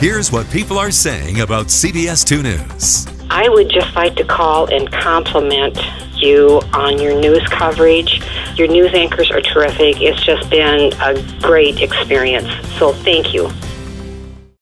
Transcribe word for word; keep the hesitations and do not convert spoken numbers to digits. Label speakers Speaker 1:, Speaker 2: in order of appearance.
Speaker 1: Here's what people are saying about C B S two News.
Speaker 2: I would just like to call and compliment you on your news coverage. Your news anchors are terrific. It's just been a great experience. So thank you.